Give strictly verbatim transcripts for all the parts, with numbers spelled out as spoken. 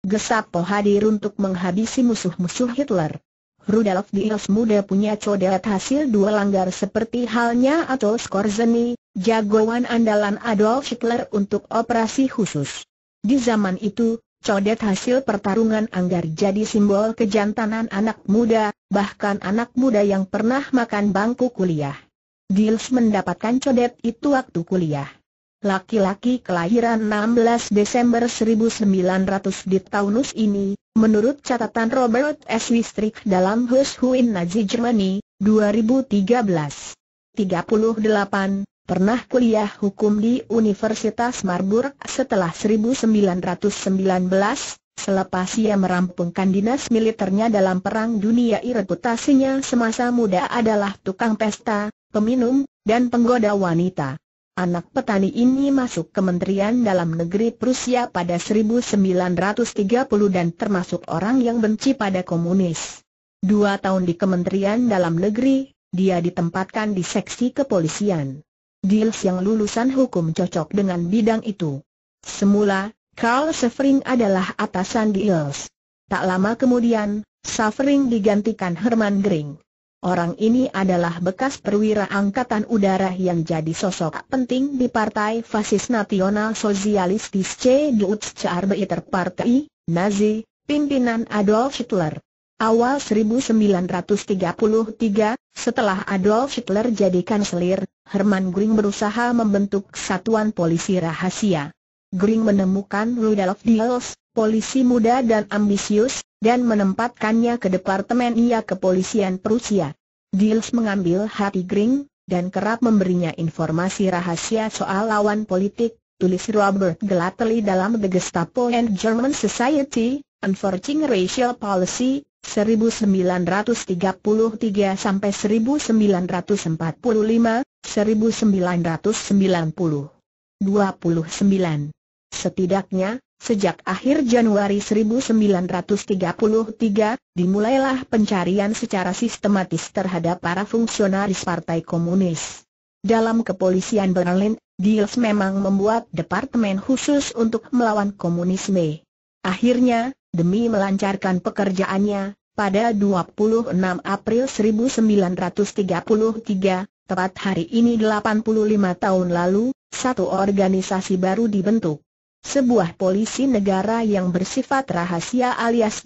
Gestapo hadir untuk menghabisi musuh-musuh Hitler. Rudolf Diels muda punya codet hasil dua langgar seperti halnya Otto Skorzeny, jagoan andalan Adolf Hitler untuk operasi khusus. Di zaman itu, codet hasil pertarungan anggar jadi simbol kejantanan anak muda, bahkan anak muda yang pernah makan bangku kuliah. Diels mendapatkan codet itu waktu kuliah. Laki-laki kelahiran enam belas Desember seribu sembilan ratus di Taunus ini, menurut catatan Robert S. Wistrich dalam Who's Who in Nazi Germany, dua ribu tiga belas. tiga puluh delapan, pernah kuliah hukum di Universitas Marburg setelah seribu sembilan ratus sembilan belas, selepas ia merampungkan dinas militernya dalam Perang Dunia I. Reputasinya semasa muda adalah tukang pesta, peminum, dan penggoda wanita. Anak petani ini masuk Kementerian Dalam Negeri Prusia pada seribu sembilan ratus tiga puluh dan termasuk orang yang benci pada komunis. Dua tahun di Kementerian Dalam Negeri, dia ditempatkan di seksi kepolisian. Diels yang lulusan hukum cocok dengan bidang itu. Semula, Karl Severing adalah atasan Diels. Tak lama kemudian, Severing digantikan Hermann Göring. Orang ini adalah bekas perwira angkatan udara yang jadi sosok penting di Partai Fasis Nasional Sosialistis C Deutsche Arbeiterpartei, Nazi, pimpinan Adolf Hitler. Awal seribu sembilan ratus tiga puluh tiga, setelah Adolf Hitler jadi kanselir, Hermann Göring berusaha membentuk satuan polisi rahasia. Göring menemukan Rudolf Diels, polisi muda dan ambisius, dan menempatkannya ke Departemen I A Kepolisian Prusia. Diels mengambil hati Göring, dan kerap memberinya informasi rahasia soal lawan politik, tulis Robert Glately dalam The Gestapo and German Society, Enforcing Racial Policy, seribu sembilan ratus tiga puluh tiga sampai seribu sembilan ratus empat puluh lima, seribu sembilan ratus sembilan puluh. dua puluh sembilan. Setidaknya, sejak akhir Januari seribu sembilan ratus tiga puluh tiga, dimulailah pencarian secara sistematis terhadap para fungsionaris Partai Komunis. Dalam kepolisian Berlin, Diels memang membuat departemen khusus untuk melawan komunisme. Akhirnya, demi melancarkan pekerjaannya, pada dua puluh enam April seribu sembilan ratus tiga puluh tiga, tepat hari ini delapan puluh lima tahun lalu, satu organisasi baru dibentuk. Sebuah polisi negara yang bersifat rahasia alias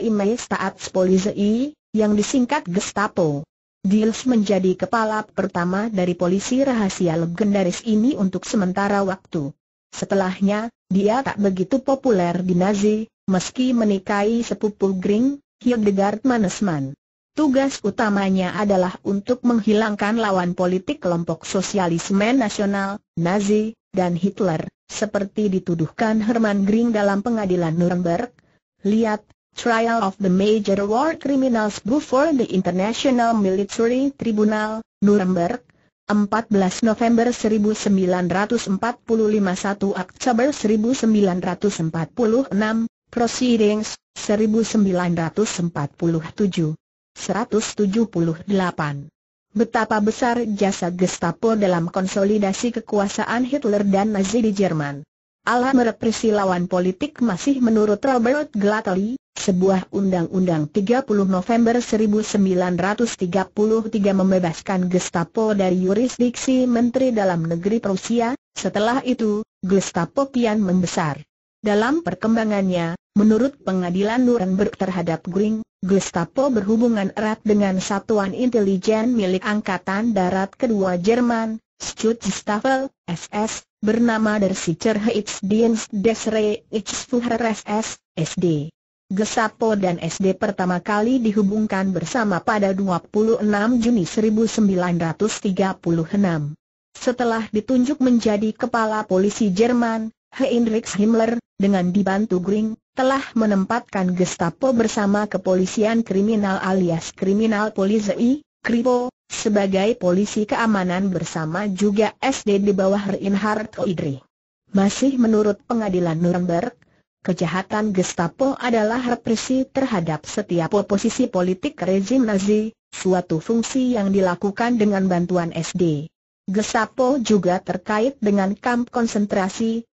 Geheimstaatspolizei, yang disingkat Gestapo. Diels menjadi kepala pertama dari polisi rahasia legendaris ini untuk sementara waktu. Setelahnya, dia tak begitu populer di Nazi, meski menikahi sepupu Göring, Hildegard Mannesmann. Tugas utamanya adalah untuk menghilangkan lawan politik kelompok sosialisme nasional, Nazi, dan Hitler, seperti dituduhkan Hermann Göring dalam pengadilan Nuremberg. Lihat, Trial of the Major War Criminals Before the International Military Tribunal, Nuremberg, empat belas November seribu sembilan ratus empat puluh lima - satu Oktober seribu sembilan ratus empat puluh enam, Proceedings, seribu sembilan ratus empat puluh tujuh. seratus tujuh puluh delapan. Betapa besar jasa Gestapo dalam konsolidasi kekuasaan Hitler dan Nazi di Jerman. Alat merepresi lawan politik masih menurut Robert Glately, sebuah undang-undang tiga puluh November seribu sembilan ratus tiga puluh tiga membebaskan Gestapo dari yurisdiksi Menteri Dalam Negeri Prusia. Setelah itu, Gestapo kian membesar. Dalam perkembangannya, menurut pengadilan Nuremberg terhadap Göring, Gestapo berhubungan erat dengan satuan intelijen milik Angkatan Darat Kedua Jerman, Schutzstaffel, S S, bernama Der Sicherheitsdienst des Reichsführers S S, S D. Gestapo dan S D pertama kali dihubungkan bersama pada dua puluh enam Juni seribu sembilan ratus tiga puluh enam. Setelah ditunjuk menjadi kepala polisi Jerman, Heinrich Himmler, dengan dibantu Göring, telah menempatkan Gestapo bersama kepolisian kriminal alias Kriminal Polizei, Kripo, sebagai polisi keamanan bersama juga S D di bawah Reinhard Heydrich. Masih menurut pengadilan Nuremberg, kejahatan Gestapo adalah represi terhadap setiap oposisi politik rezim Nazi, suatu fungsi yang dilakukan dengan bantuan S D. Gestapo juga terkait dengan kamp konsentrasi,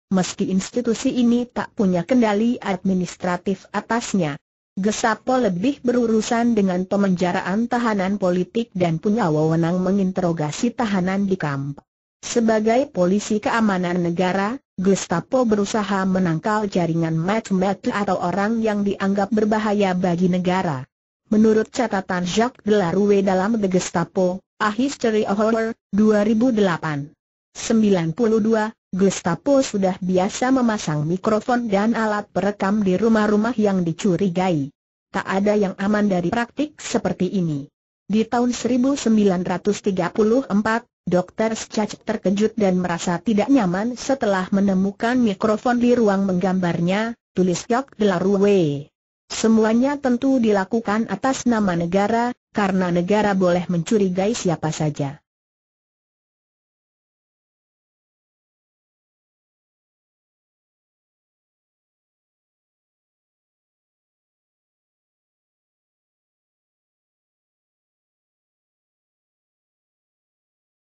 meski institusi ini tak punya kendali administratif atasnya. Gestapo lebih berurusan dengan pemenjaraan tahanan politik dan punya wewenang menginterogasi tahanan di kamp. Sebagai polisi keamanan negara, Gestapo berusaha menangkal jaringan match-match atau orang yang dianggap berbahaya bagi negara. Menurut catatan Jacques Delarue dalam The Gestapo, A History of Horror, dua ribu delapan. sembilan puluh dua, Gestapo sudah biasa memasang mikrofon dan alat perekam di rumah-rumah yang dicurigai. Tak ada yang aman dari praktik seperti ini. Di tahun seribu sembilan ratus tiga puluh empat, Dokter Schatz terkejut dan merasa tidak nyaman setelah menemukan mikrofon di ruang menggambarnya, tulis Jacques Delarue. Semuanya tentu dilakukan atas nama negara, karena negara boleh mencurigai siapa saja.